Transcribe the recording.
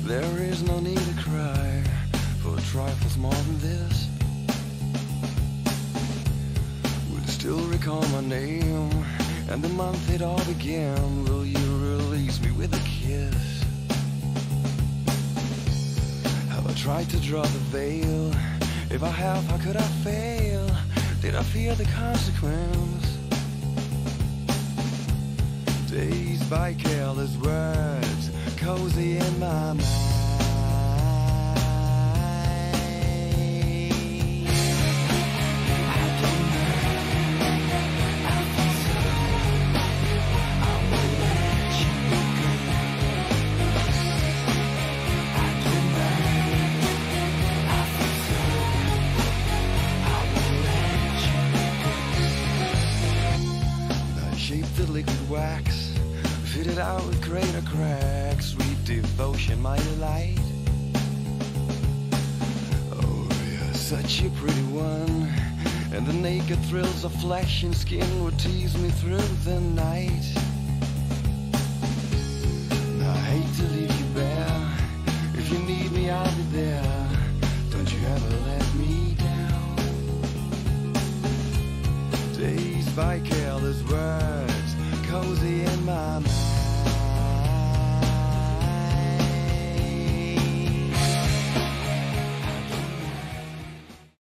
There is no need to cry for trifles more than this. Would still recall my name and the month it all began. Will you release me with a kiss? Have I tried to draw the veil? If I have, how could I fail? Did I fear the consequence? Dazed by careless words, cozy in my mind. The liquid wax, fitted out with greater cracks, sweet devotion, my delight. Oh, you're such a pretty one, and the naked thrills of flesh and skin would tease me through the night. I hate to leave you bare. If you need me, I'll be there. Don't you ever let me down. Dazed by